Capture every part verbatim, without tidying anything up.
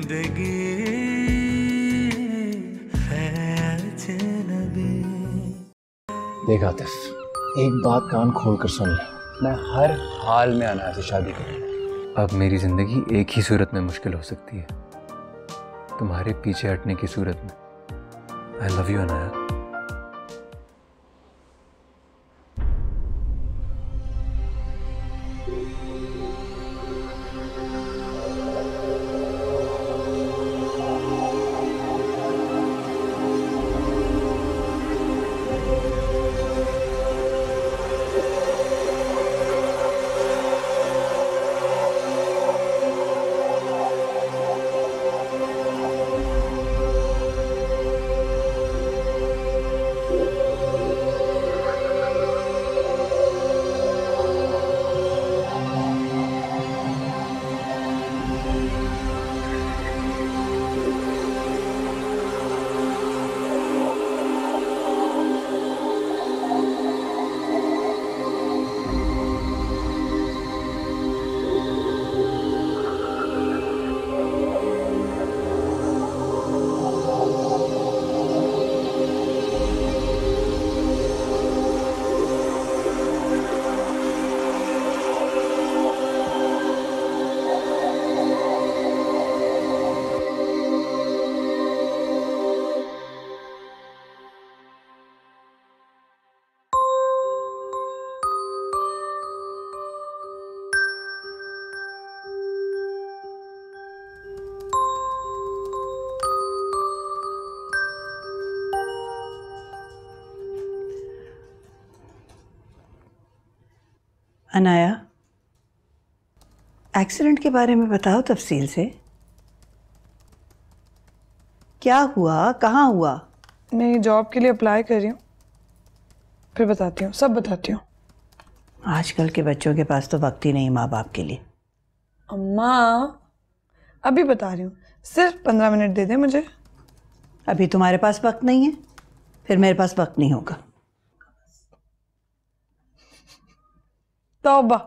जिंदगी है अजनबी। देख आतिफ, एक बात कान खोल कर सुन ले, मैं हर हाल में अनाया से शादी करूंगा। अब मेरी जिंदगी एक ही सूरत में मुश्किल हो सकती है, तुम्हारे पीछे हटने की सूरत में। I love you Anaya. Anaya, accident के बारे में बताओ तफसील से। क्या हुआ, कहाँ हुआ? मैं जॉब के लिए अप्लाई कर रही हूँ, फिर बताती हूँ, सब बताती हूँ। आजकल के बच्चों के पास तो वक्त ही नहीं माँ बाप के लिए। अम्मा अभी बता रही हूँ, सिर्फ पंद्रह मिनट दे दे मुझे। अभी तुम्हारे पास वक्त नहीं है, फिर मेरे पास वक्त नहीं होगा। तौबा।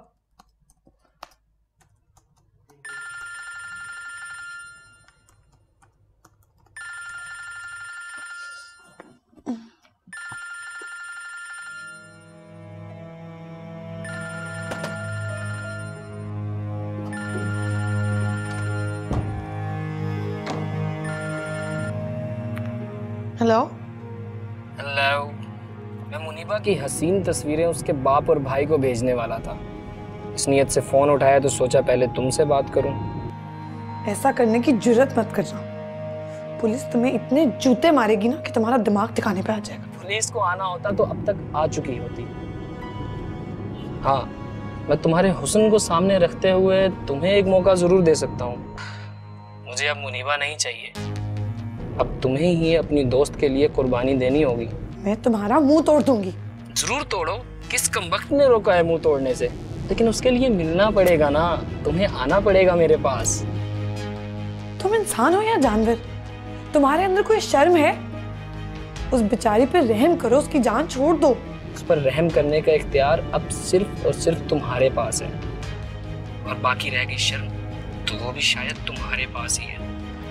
हेलो हेलो, मैं मुनीबा की हसीन तस्वीरें उसके बाप और भाई को भेजने वाला था। इस नियत से फोन उठाया तो सोचा पहले तुमसे बात करूं। ऐसा करने की जुर्रत मत करना, पुलिस तुम्हें इतने जूते मारेगी ना कि तुम्हारा दिमाग ठिकाने पे आ जाएगा। पुलिस को आना होता तो अब तक आ चुकी होती। हाँ, मैं तुम्हारे हुस्न को सामने रखते हुए तुम्हें एक मौका जरूर दे सकता हूँ। मुझे अब मुनीबा नहीं चाहिए, अब तुम्हें ही अपनी दोस्त के लिए कुर्बानी देनी होगी। मैं तुम्हारा मुंह तोड़ दूंगी। जरूर तोड़ो, किस कमबख्त ने रोका है मुंह तोड़ने से? लेकिन उसके लिए मिलना पड़ेगा ना, तुम्हें आना पड़ेगा मेरे पास। तुम इंसान हो या जानवर? तुम्हारे अंदर कोई शर्म है? उस बेचारी पर रहम करो, उसकी जान छोड़ दो। उस पर रहम करने का इख्तियार अब सिर्फ और सिर्फ तुम्हारे पास है, और बाकी रह गई शर्म तो वो भी शायद तुम्हारे पास ही है।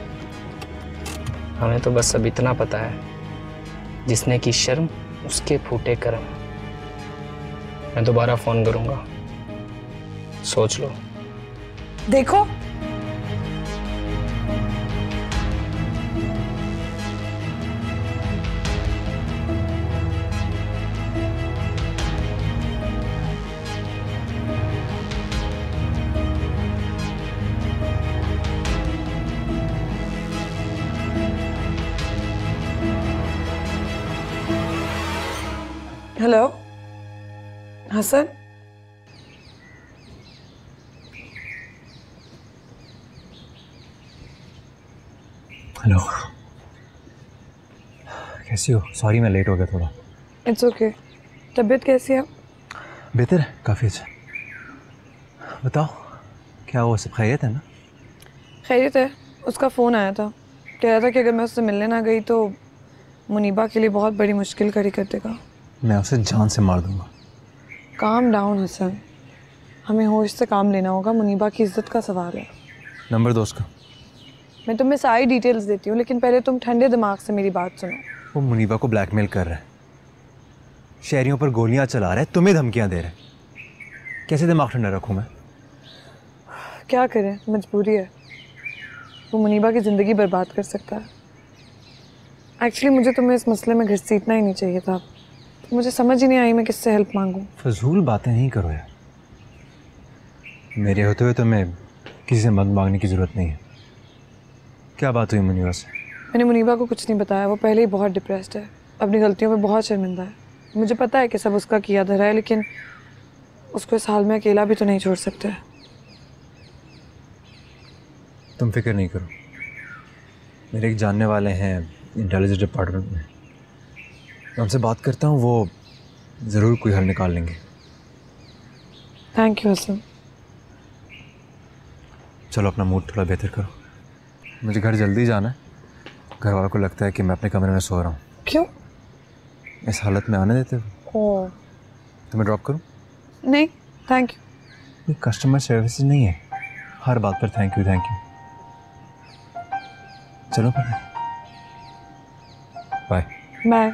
हमें तो बस अब इतना पता है, जिसने की शर्म उसके फूटे कर्म। मैं दोबारा फोन करूंगा, सोच लो। देखो हेलो हसन, हेलो, कैसी हो? सॉरी मैं लेट हो गया थोड़ा। It's okay. तबीयत कैसी है? बेहतर है, काफ़ी अच्छा। बताओ क्या वो सब खैरियत है ना? खैरियत है। उसका फ़ोन आया था, कह रहा था कि अगर मैं उससे मिलने ना गई तो मुनीबा के लिए बहुत बड़ी मुश्किल खड़ी कर देगा। मैं उसे जान से मार दूंगा। काम डाउन हसन, हमें होश से काम लेना होगा, मुनीबा की इज्जत का सवाल है। नंबर दो उसका। मैं तुम्हें सारी डिटेल्स देती हूँ, लेकिन पहले तुम ठंडे दिमाग से मेरी बात सुनो। वो मुनीबा को ब्लैकमेल कर रहा है, शहरियों पर गोलियां चला रहा है, तुम्हें धमकियां दे रहा है। कैसे दिमाग ठंडा रखूं मैं? क्या करें, मजबूरी है। वो मुनीबा की ज़िंदगी बर्बाद कर सकता है। एक्चुअली मुझे तुम्हें इस मसले में घसीटना ही नहीं चाहिए था। मुझे समझ ही नहीं आई मैं किससे हेल्प मांगूं। फजूल बातें नहीं करो यार, मेरे होते हुए तुम्हें किसी से मदद मांगने की ज़रूरत नहीं है। क्या बात हुई मुनीबा से? मैंने मुनीबा को कुछ नहीं बताया। वो पहले ही बहुत डिप्रेस्ड है, अपनी गलतियों पे बहुत शर्मिंदा है। मुझे पता है कि सब उसका किया धरा है, लेकिन उसको इस हाल में अकेला भी तो नहीं छोड़ सकते। तुम फिक्र नहीं करो, मेरे एक जानने वाले हैं इंटेलिजेंस डिपार्टमेंट में, मैं उनसे बात करता हूँ, वो ज़रूर कोई हल निकाल लेंगे। Thank you Hasan. चलो अपना मूड थोड़ा बेहतर करो, मुझे घर जल्दी जाना है। घर वालों को लगता है कि मैं अपने कमरे में सो रहा हूँ। क्यों? इस हालत में आने देते हो? ओह तुम्हें ड्रॉप करूँ? नहीं थैंक यू। ये कस्टमर सर्विस नहीं है, हर बात पर थैंक यू थैंक यू। चलो फिर, बाय बाय।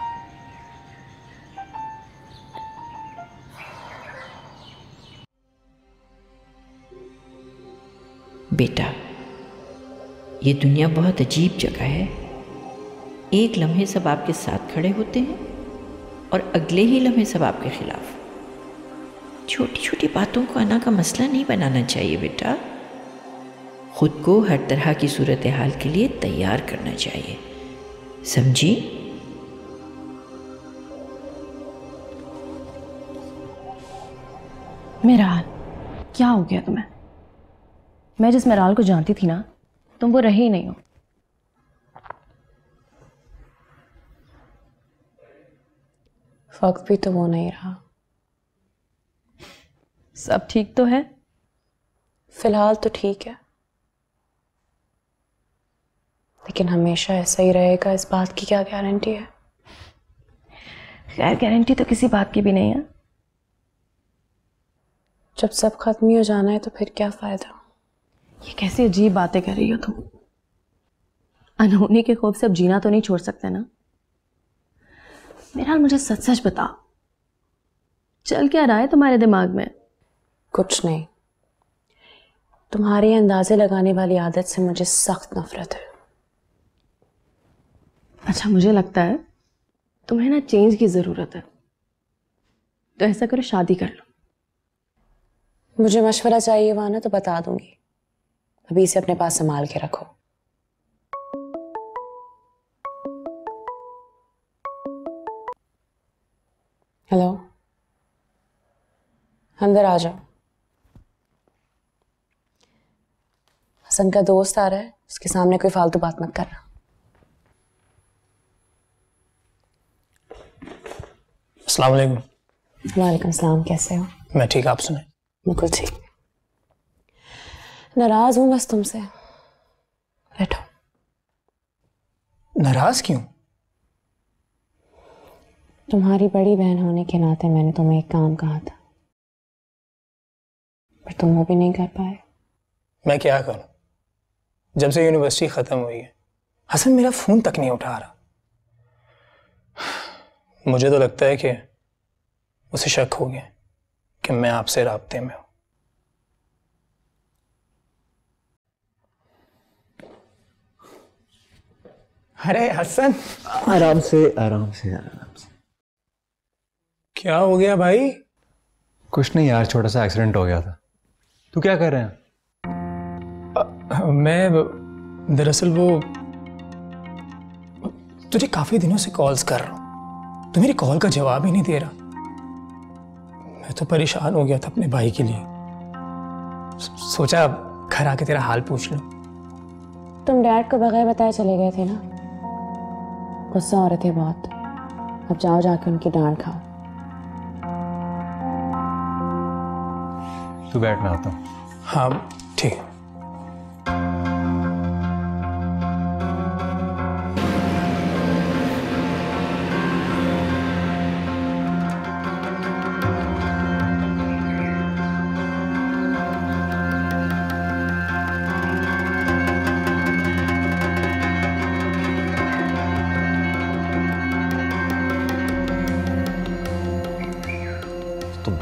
बेटा, ये दुनिया बहुत अजीब जगह है। एक लम्हे सब आपके साथ खड़े होते हैं और अगले ही लम्हे सब आपके खिलाफ। छोटी छोटी बातों को आना का मसला नहीं बनाना चाहिए बेटा। खुद को हर तरह की सूरत हाल के लिए तैयार करना चाहिए, समझी? मेराल, क्या हो गया तुम्हें? मैं जिस मेराल को जानती थी ना, तुम वो रही नहीं हो। वक्त भी तो वो नहीं रहा। सब ठीक तो है? फिलहाल तो ठीक है, लेकिन हमेशा ऐसा ही रहेगा इस बात की क्या गारंटी है? खैर, गारंटी तो किसी बात की भी नहीं है। जब सब खत्म ही हो जाना है तो फिर क्या फायदा? ये कैसी अजीब बातें कर रही हो तुम? अनहोनी के खौफ से अब जीना तो नहीं छोड़ सकते ना? मेरा मुझे सच सच बता, चल क्या रहा है तुम्हारे दिमाग में? कुछ नहीं, तुम्हारी अंदाजे लगाने वाली आदत से मुझे सख्त नफरत है। अच्छा, मुझे लगता है तुम्हें ना चेंज की जरूरत है, तो ऐसा करो शादी कर लो। मुझे मशवरा चाहिए हुआ ना तो बता दूंगी, अभी इसे अपने पास संभाल के रखो। हेलो, अंदर आ जाओ। हसन का दोस्त आ रहा है, उसके सामने कोई फालतू बात मत करना। अस्सलाम वालेकुम। वालेकुम सलाम, कैसे हो? मैं ठीक, आप सुने? बिल्कुल ठीक। नाराज हूं बस तुमसे। बैठो। नाराज क्यों? तुम्हारी बड़ी बहन होने के नाते मैंने तुम्हें एक काम कहा था, पर तुम वो भी नहीं कर पाए। मैं क्या करूं? जब से यूनिवर्सिटी खत्म हुई है हसन मेरा फोन तक नहीं उठा रहा। मुझे तो लगता है कि उसे शक हो गया कि मैं आपसे राब्ते में हूं। अरे हसन, आराम से आराम से आराम से। क्या हो गया भाई? कुछ नहीं यार, छोटा सा एक्सीडेंट हो गया था। तू क्या कर रहे हैं? मैं दरअसल वो तुझे काफी दिनों से कॉल्स कर रहा हूं, तो मेरी कॉल का जवाब ही नहीं दे रहा। मैं तो परेशान हो गया था अपने भाई के लिए, सोचा घर आके तेरा हाल पूछ लूं। तुम डैड को बगैर बताए चले गए थे ना, गुस्सा हो रहे थे बहुत। अब जाओ जाके उनकी डांट खाओ। तू बैठ, मैं आता हूँ। हाँ ठीक है।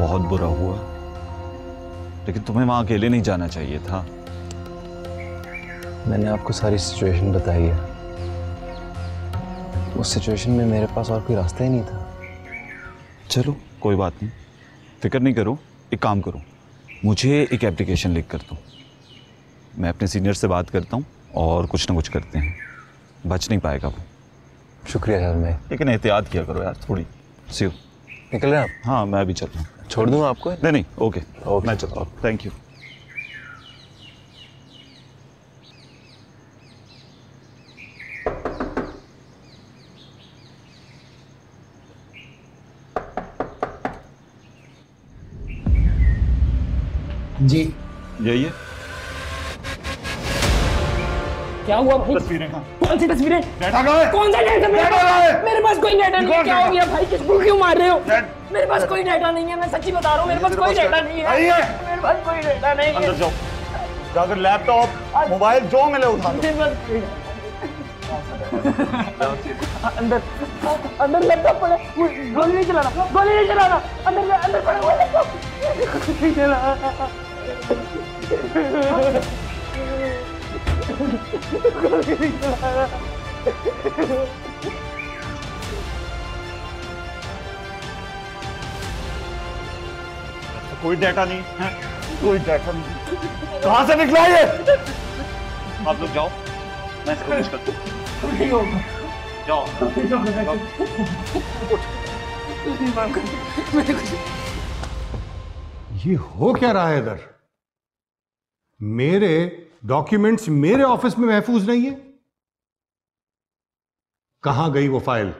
बहुत बुरा हुआ, लेकिन तुम्हें वहां अकेले नहीं जाना चाहिए था। मैंने आपको सारी सिचुएशन बताई है। उस सिचुएशन में मेरे पास और कोई रास्ता ही नहीं था। चलो कोई बात नहीं, फिक्र नहीं करो। एक काम करो, मुझे एक एप्लीकेशन लिख कर दो, मैं अपने सीनियर से बात करता हूँ और कुछ ना कुछ करते हैं। बच नहीं पाएगा वो। शुक्रिया सर। मैं लेकिन एहतियात किया करो यार थोड़ी। See you. निकल रहे हैं आप? हाँ मैं भी चल रहा हूँ। छोड़ दूँ आपको? नहीं नहीं, ओके ओके, मैं चलता हूँ। Thank you. जी यही है। क्या हुआ भाई? तस्वीरें कहाँ? कौन सी तस्वीरें? डाटा कहाँ है? कौन सा डाटा? मेरे पास मेरे पास कोई डाटा नहीं है। क्या हो गया भाई? किसको क्यों मार रहे हो? मेरे पास कोई डाटा नहीं है, मैं सच्ची बता रहा हूँ। मेरे पास कोई डाटा नहीं है। मेरे पास कोई डाटा नहीं है। अंदर जाओ, जाकर लैपटॉप मोबाइल जो मिले उठा लो। अंदर अंदर लैपटॉप पड़ा। गोली नहीं चलाना, गोली नहीं चलाना। अंदर अंदर पड़ा हुआ लैपटॉप नहीं चलाना। गोली नहीं चलाना। कोई डाटा नहीं है, कोई डाटा नहीं। कहाँ से निकला ये? आप लोग जाओ, मैं इसको कुछ करता हूँ। नहीं होगा। जाओ। ये हो क्या रहा है इधर? मेरे डॉक्यूमेंट्स मेरे ऑफिस में महफूज नहीं है। कहां गई वो फाइल?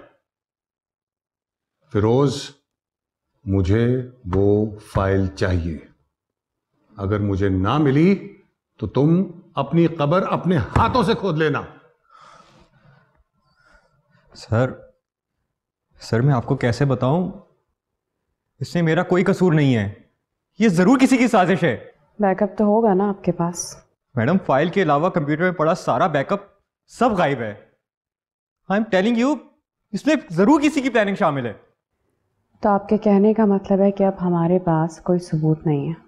फिरोज, मुझे वो फाइल चाहिए। अगर मुझे ना मिली तो तुम अपनी कब्र अपने हाथों से खोद लेना। सर सर मैं आपको कैसे बताऊं, इसमें मेरा कोई कसूर नहीं है। ये जरूर किसी की साजिश है। बैकअप तो होगा ना आपके पास? मैडम, फाइल के अलावा कंप्यूटर में पड़ा सारा बैकअप सब गायब है। आई एम टेलिंग यू, इसमें जरूर किसी की प्लानिंग शामिल है। तो आपके कहने का मतलब है कि अब हमारे पास कोई सबूत नहीं है।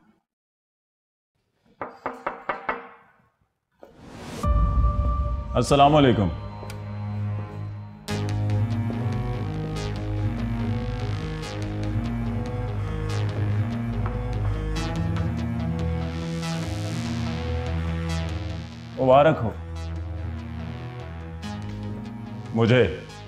अस्सलाम वालेकुम। मुबारक हो। मुझे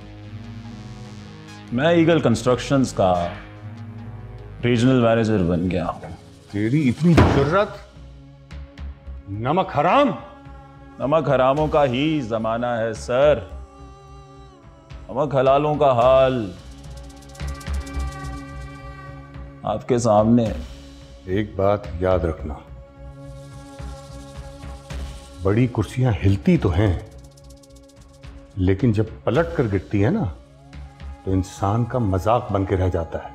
मैं ईगल कंस्ट्रक्शंस का रीजनल मैनेजर बन गया हूं। तेरी इतनी जुर्रत? नमक हराम। नमक हरामों का ही जमाना है सर। नमक हलालों का हाल आपके सामने। एक बात याद रखना, बड़ी कुर्सियां हिलती तो हैं, लेकिन जब पलट कर गिरती है ना तो इंसान का मजाक बन के रह जाता है।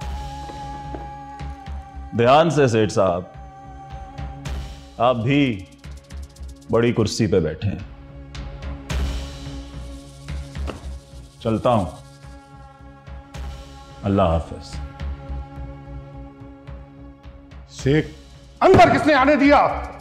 ध्यान से सेठ साहब, आप भी बड़ी कुर्सी पे बैठे हैं। चलता हूं। अल्लाह हाफिज। शेख, अंदर किसने आने दिया?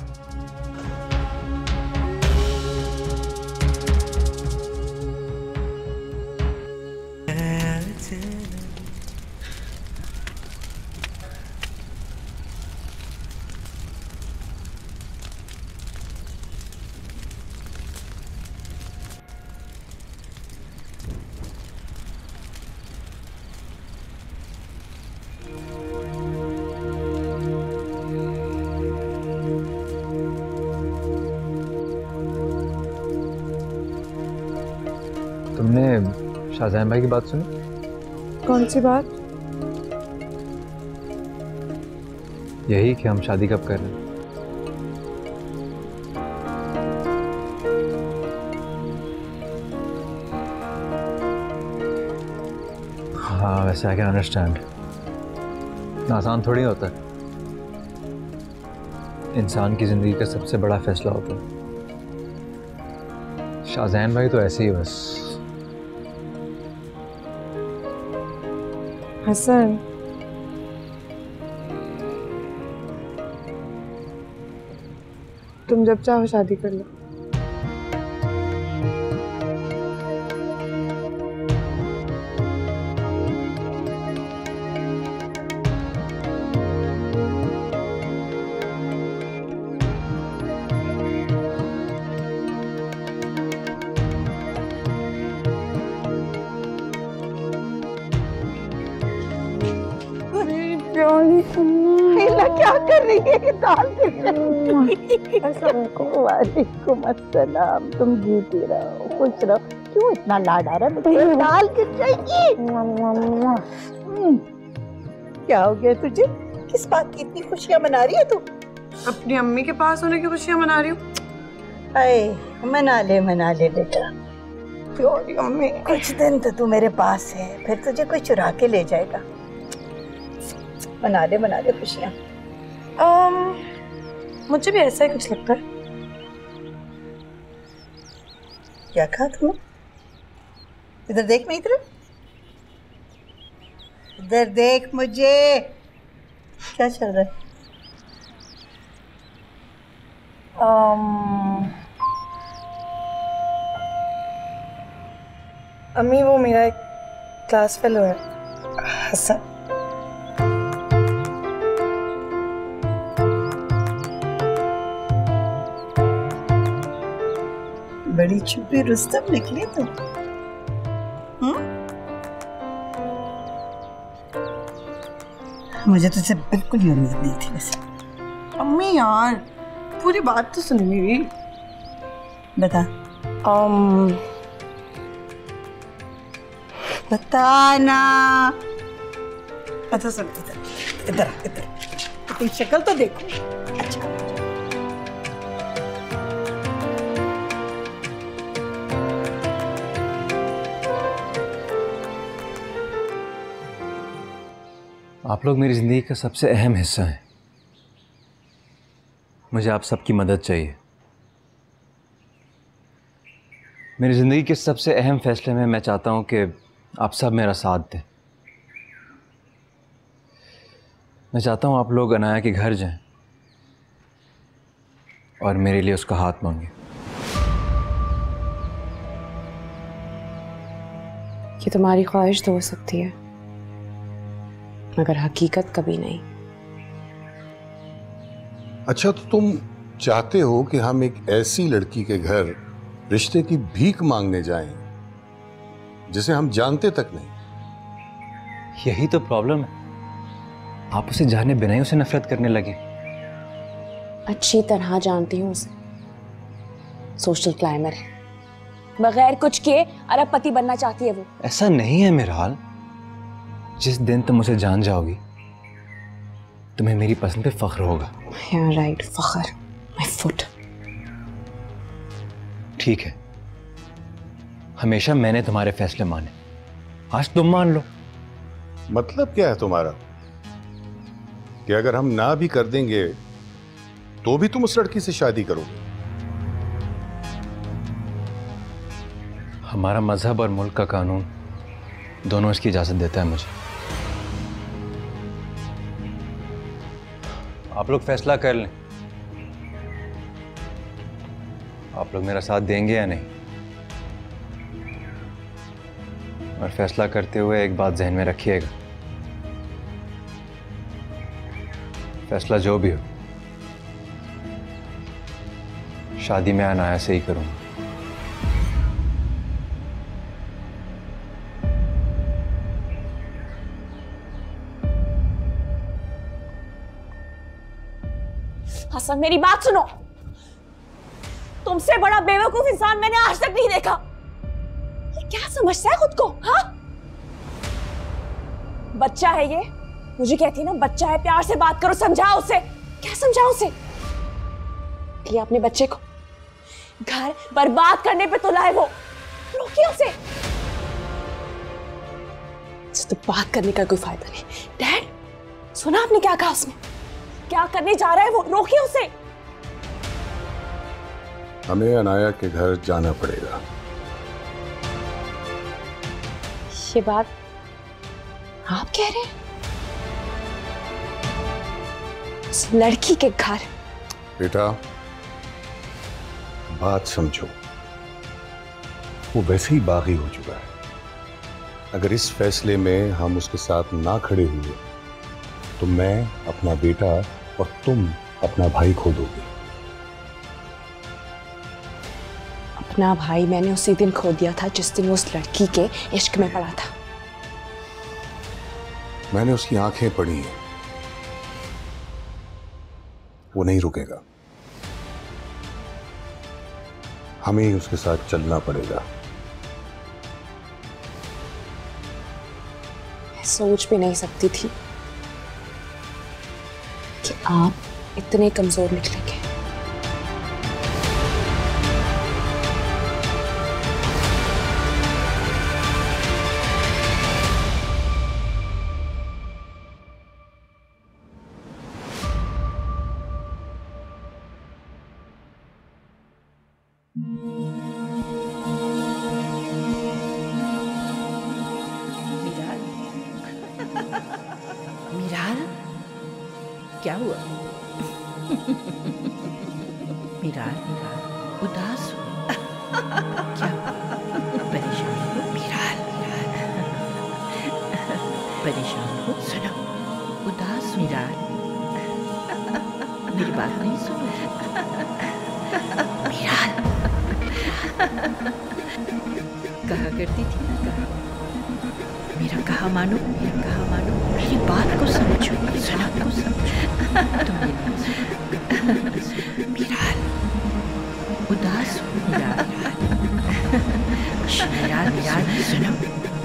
तुमने शाहजहां भाई की बात सुनी? कौन सी बात? यही कि हम शादी कब कर रहे हैं। हाँ, वैसे आई कैन अंडरस्टैंड। आसान थोड़ी होता है। इंसान की जिंदगी का सबसे बड़ा फैसला होता है। शाहजहां भाई तो ऐसे ही बस। हसन, तुम जब चाहो शादी कर लो। क्या कर रही है दाल? वालेकुम अस्सलाम। तुम जीती रहो, खुश रहो। क्यों इतना लाड आ रहा है? दाल गिर जाएगी। क्या हो गया तुझे? किस बात की इतनी खुशियां मना रही है तू? अपनी अम्मी के पास होने की खुशियां मना रही हूँ। अरे मना ले मना ले बेटा। प्यारी अम्मी, कुछ दिन तो तू मेरे पास है, फिर तुझे कोई चुरा के ले जाएगा। मना ले मना ले खुशियां। um, मुझे भी ऐसा ही कुछ लगता है। क्या कहा तुमने? इधर देख, मैं इधर इधर देख मुझे। क्या चल रहा है? um, अम्मी, वो मेरा एक क्लास फेलो है, हसन। बड़ी छुपी रुस्तम निकली तुम। हम्म? मुझे तुझसे बिल्कुल ही उम्मीद नहीं थी वैसे। अम्मी यार, पूरी बात तो सुन मेरी। बता। um, बताना। अच्छा सुन, इधर इधर इधर तेरी शक्ल तो देखो। अच्छा आप लोग मेरी ज़िंदगी का सबसे अहम हिस्सा हैं। मुझे आप सबकी मदद चाहिए। मेरी ज़िंदगी के सबसे अहम फैसले में मैं चाहता हूं कि आप सब मेरा साथ दें। मैं चाहता हूं आप लोग अनाया के घर जाएं और मेरे लिए उसका हाथ मांगें। ये तुम्हारी ख्वाहिश तो हो सकती है, मगर हकीकत कभी नहीं। अच्छा, तो तुम चाहते हो कि हम एक ऐसी लड़की के घर रिश्ते की भीख मांगने जाएं जिसे हम जानते तक नहीं? यही तो प्रॉब्लम है। आप उसे जाने बिना ही उसे नफरत करने लगे। अच्छी तरह जानती हूँ उसे। सोशल क्लाइमर है, बगैर कुछ किए अरबपति बनना चाहती है वो। ऐसा नहीं है मिराल। जिस दिन तुम उसे जान जाओगी तुम्हें मेरी पसंद पे फख्र होगा। Yeah, right, फख्र, my foot। ठीक है, हमेशा मैंने तुम्हारे फैसले माने, आज तुम मान लो। मतलब क्या है तुम्हारा? कि अगर हम ना भी कर देंगे तो भी तुम उस लड़की से शादी करोगे? हमारा मजहब और मुल्क का कानून दोनों इसकी इजाजत देता है मुझे। आप लोग फैसला कर लें, आप लोग मेरा साथ देंगे या नहीं। और फैसला करते हुए एक बात जहन में रखिएगा, फैसला जो भी हो शादी में अनाया से ही करूंगा। हसन, मेरी बात सुनो। तुमसे बड़ा बेवकूफ इंसान मैंने आज तक नहीं देखा। ये क्या समझता है खुद को? हाँ, बच्चा है ये। मुझे कहती है ना, बच्चा है, प्यार से बात करो, समझाओ उसे। क्या समझाओ उसे? कि अपने बच्चे को घर बर्बाद करने पे तुला है वो। रोकिए उसे। तो बात करने का कोई फायदा नहीं। डैड, सुना आपने क्या कहा उसने? क्या करने जा रहा है वो? रोकिए उसे। हमें अनाया के घर जाना पड़ेगा। ये बात आप कह रहे हैं? उस लड़की के घर? बेटा, बात समझो, वो वैसे ही बागी हो चुका है। अगर इस फैसले में हम उसके साथ ना खड़े हुए तो मैं अपना बेटा और तुम अपना भाई खो दोगे। अपना भाई मैंने उसी दिन खो दिया था जिस दिन वो उस लड़की के इश्क में पड़ा था। मैंने उसकी आंखें पढ़ी हैं, वो नहीं रुकेगा। हमें ही उसके साथ चलना पड़ेगा। मैं सोच भी नहीं सकती थी कि आप इतने कमजोर निकलेंगे। मीराल, क्या हुआ? मीराल, मीराल, उदास हो? क्या परेशान हो? मीराल, मीराल, परेशान हो? सुनो, उदास मीराल, मेरी बात नहीं सुनो। मीराल, कहा करती थी ना, कहा मेरा कहा मानो, मेरा कहा मानो, मेरी बात को समझो, सुना को समझो। तुम मेरी बात सुनो। मीराल, उदास हो? मीराल, मीराल, मीराल, सुनो।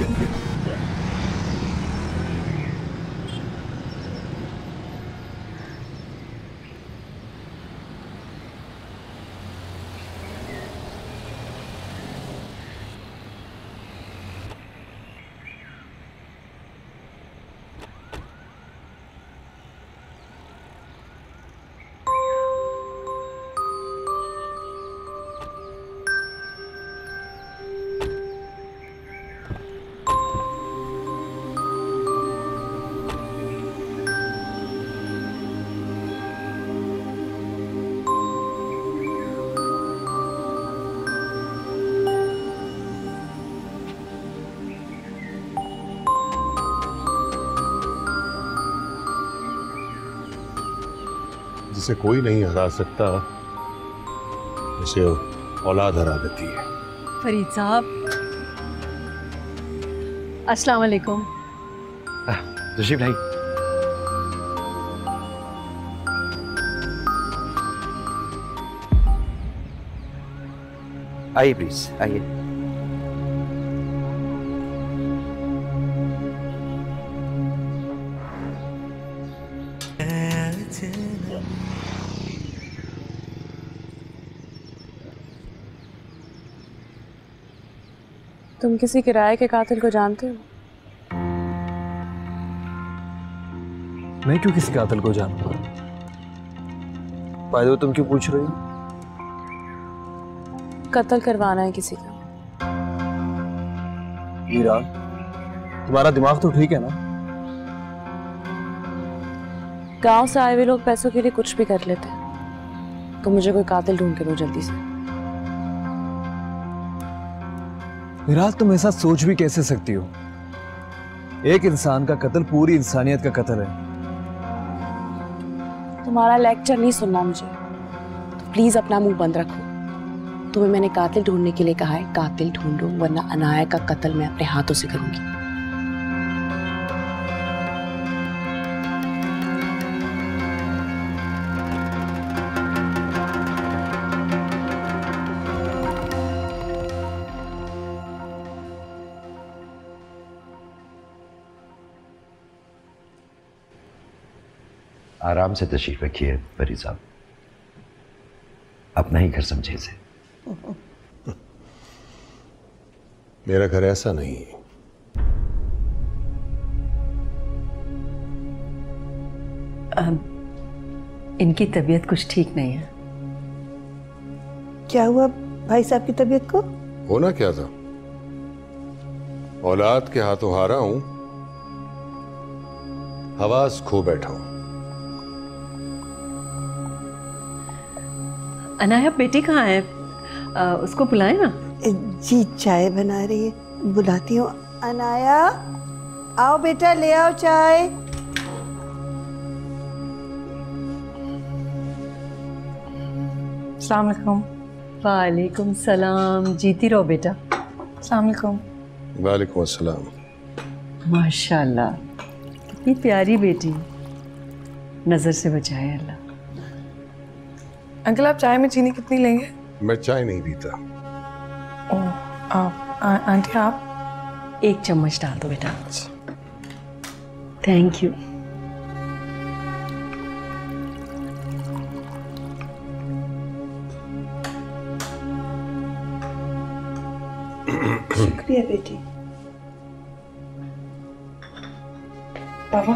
जिसे कोई नहीं हरा सकता उसे औलाद हरा देती है। फरीद साहब, अस्सलाम वालेकुम। तशरीफ लाई। आइए प्लीज, आइए। तुम किसी किराए के कातिल को जानते हो? मैं क्यों किसी कातिल को जानूंगा? बाय द वे, तुम क्यों पूछ रही हो? कत्ल करवाना है किसी का। मीरा, तुम्हारा दिमाग तो ठीक है ना? गांव से आए हुए लोग पैसों के लिए कुछ भी कर लेते हैं। तो मुझे कोई कातिल ढूंढ के दो जल्दी से। मीरा, तुम ऐसा सोच भी कैसे सकती हो? एक इंसान का कत्ल पूरी इंसानियत का कत्ल है। तुम्हारा लेक्चर नहीं सुनना मुझे, तो प्लीज अपना मुंह बंद रखो। तुम्हें मैंने कातिल ढूंढने के लिए कहा है, कातिल ढूंढो, वरना अनाया का कत्ल मैं अपने हाथों से करूंगी। आराम से तशरीफ रखिए फरीद साहब, अपना ही घर समझे इसे। मेरा घर ऐसा नहीं है। इनकी तबीयत कुछ ठीक नहीं है। क्या हुआ भाई साहब की तबीयत को? होना क्या था, औलाद के हाथों हारा हूं, हवास खो बैठा हूं। अनाया बेटी कहाँ है? आ, उसको बुलाए ना। जी चाय बना रही है, बुलाती हूँ। अनाया आओ बेटा, ले आओ चाय। अस्सलाम वालेकुम। वालेकुम सलाम, जीती रहो बेटा। अस्सलाम वालेकुम। वालेकुम अस्सलाम। माशाल्लाह, कितनी प्यारी बेटी, नजर से बचाए अल्लाह। अंकल आप चाय में चीनी कितनी लेंगे? मैं चाय नहीं पीता। ओ, आप आ, आंटी आप एक चम्मच डाल दो बेटा। Thank you. शुक्रिया बेटी। बाबा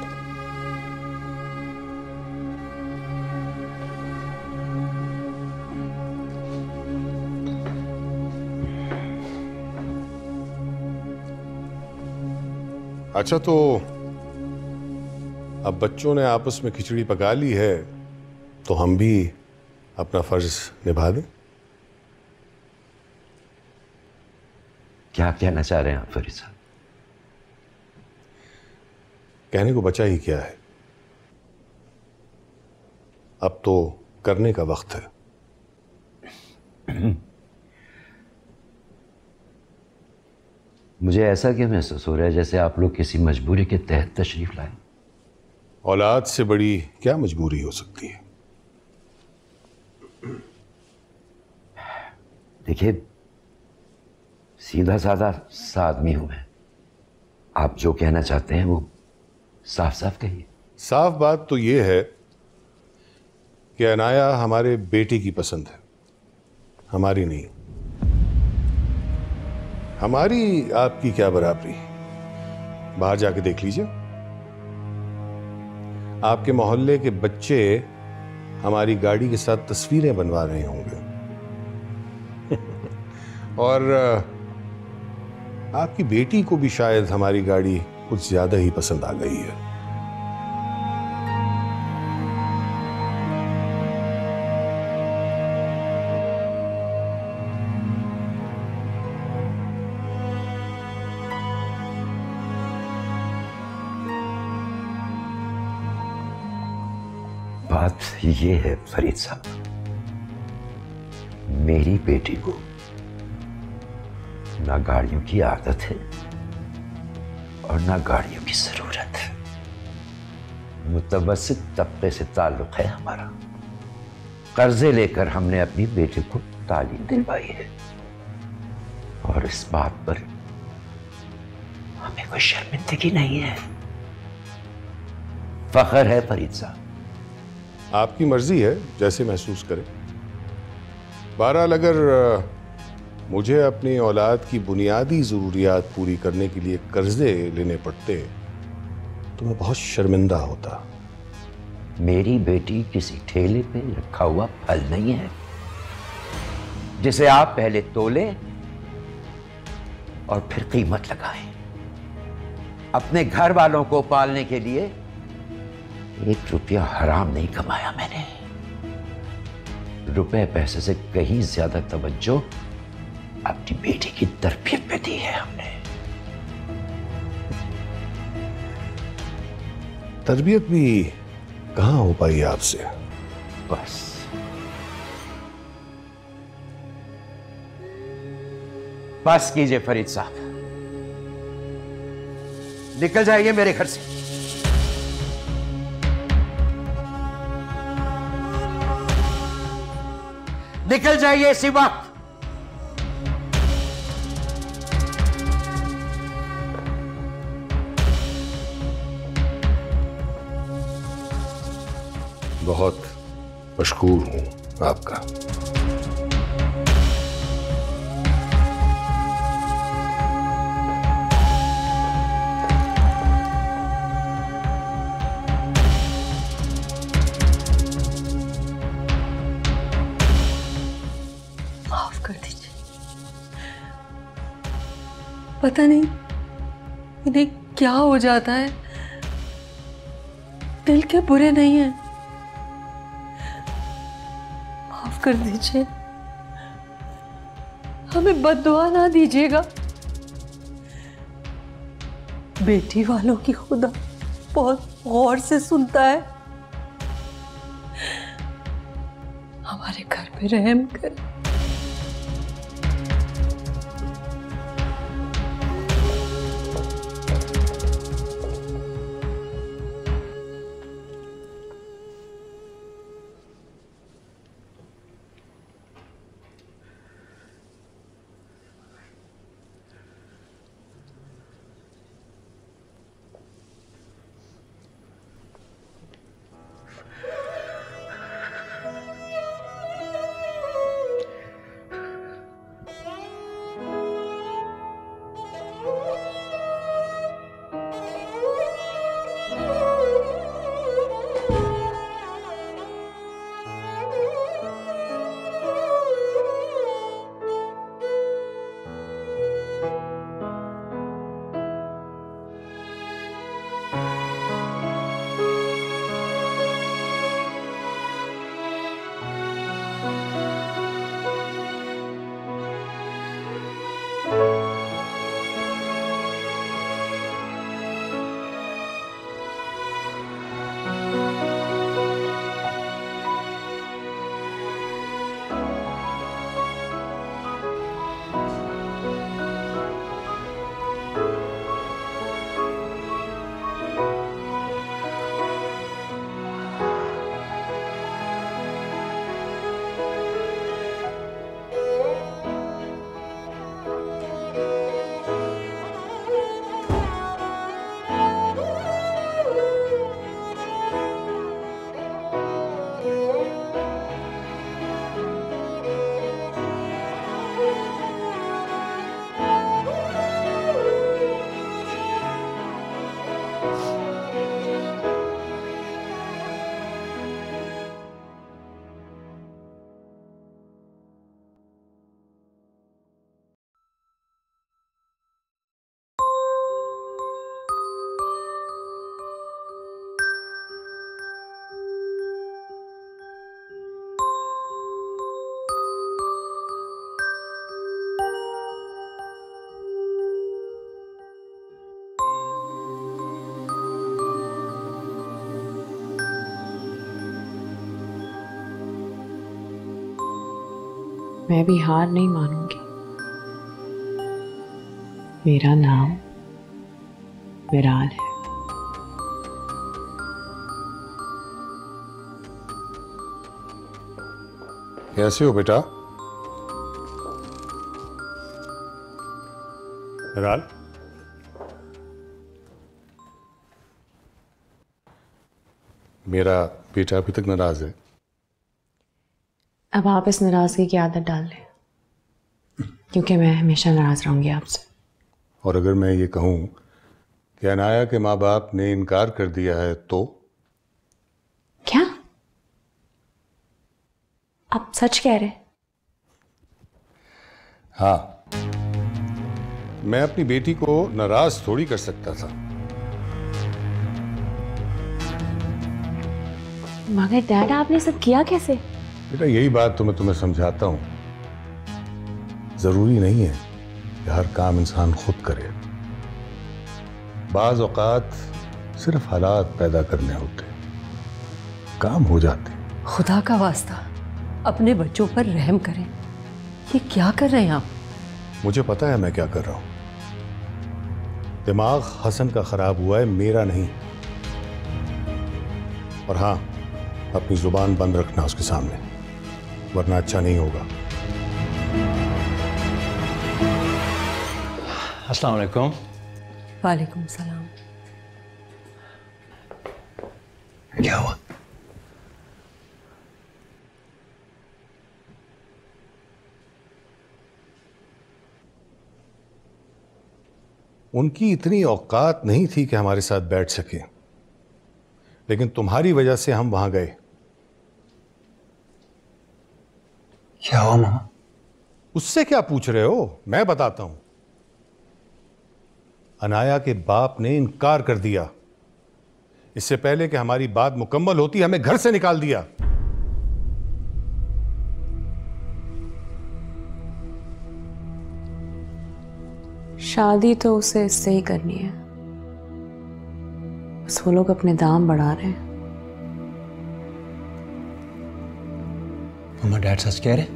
अच्छा, तो अब बच्चों ने आपस में खिचड़ी पका ली है, तो हम भी अपना फर्ज निभा दें। क्या कहना चाह रहे हैं आप फरीद साहब? कहने को बचा ही क्या है, अब तो करने का वक्त है। मुझे ऐसा क्यों महसूस हो रहा है जैसे आप लोग किसी मजबूरी के तहत तशरीफ लाए? औलाद से बड़ी क्या मजबूरी हो सकती है? देखिए, सीधा साधा सा आदमी हूं मैं। आप जो कहना चाहते हैं वो साफ साफ कहिए। साफ बात तो ये है कि अनाया हमारे बेटे की पसंद है, हमारी नहीं। हमारी आपकी क्या बराबरी, बाहर जाके देख लीजिए। आपके मोहल्ले के बच्चे हमारी गाड़ी के साथ तस्वीरें बनवा रहे होंगे और आपकी बेटी को भी शायद हमारी गाड़ी कुछ ज्यादा ही पसंद आ गई है। बात ये है फरीद साहब, मेरी बेटी को ना गाड़ियों की आदत है और ना गाड़ियों की जरूरत है। मुतवस्सित तबके से ताल्लुक है हमारा। कर्जे लेकर हमने अपनी बेटी को तालीम दिलवाई है और इस बात पर हमें कोई शर्मिंदगी नहीं है, फख्र है फरीद साहब। आपकी मर्जी है, जैसे महसूस करें। बहरहाल अगर मुझे अपनी औलाद की बुनियादी ज़रूरियात पूरी करने के लिए कर्जे लेने पड़ते तो मैं बहुत शर्मिंदा होता। मेरी बेटी किसी ठेले पे रखा हुआ फल नहीं है जिसे आप पहले तोलें और फिर कीमत लगाएं। अपने घर वालों को पालने के लिए एक रुपया हराम नहीं कमाया मैंने। रुपए पैसे से कहीं ज्यादा तवज्जो अपनी बेटी की तरबियत पे दी है हमने। तरबियत भी कहां हो पाई आपसे? बस बस कीजिए फरीद साहब, निकल जाइए मेरे घर से। निकल जाइए इसी वक्त। बहुत मशकूर हूं आपका। माफ कर दीजिए, पता नहीं इन्हें क्या हो जाता है, दिल के बुरे नहीं है। माफ कर दीजिए, हमें बद्दुआ ना दीजिएगा। बेटी वालों की खुदा बहुत गौर से सुनता है। हमारे घर पे रहम कर। मैं भी हार नहीं मानूंगी। मेरा नाम विराल है। कैसे हो बेटा? विराल, मेरा बेटा अभी तक नाराज है। अब आप इस नाराजगी की आदत डाल लें, क्योंकि मैं हमेशा नाराज रहूंगी आपसे। और अगर मैं ये कहूं कि अनाया के माँ बाप ने इनकार कर दिया है तो? क्या आप सच कह रहे? हाँ, मैं अपनी बेटी को नाराज थोड़ी कर सकता था। मगर डैड, आपने सब किया कैसे? बेटा, यही बात तो मैं तुम्हें समझाता हूं। जरूरी नहीं है कि हर काम इंसान खुद करे। बाज औकात सिर्फ हालात पैदा करने होते, काम हो जाते। खुदा का वास्ता अपने बच्चों पर रहम करें। ये क्या कर रहे हैं आप? मुझे पता है मैं क्या कर रहा हूं। दिमाग हसन का खराब हुआ है, मेरा नहीं। और हाँ, अपनी जुबान बंद रखना उसके सामने, वरना अच्छा नहीं होगा। अस्सलाम वालेकुम। वालेकुम सलाम। क्या हुआ? उनकी इतनी औकात नहीं थी कि हमारे साथ बैठ सके, लेकिन तुम्हारी वजह से हम वहां गए। क्या हुआ मामा? उससे क्या पूछ रहे हो? मैं बताता हूं। अनाया के बाप ने इनकार कर दिया। इससे पहले कि हमारी बात मुकम्मल होती हमें घर से निकाल दिया। शादी तो उसे इससे ही करनी है, बस वो लोग अपने दाम बढ़ा रहे हैं। मम्मा डैड सच कह रहे हैं?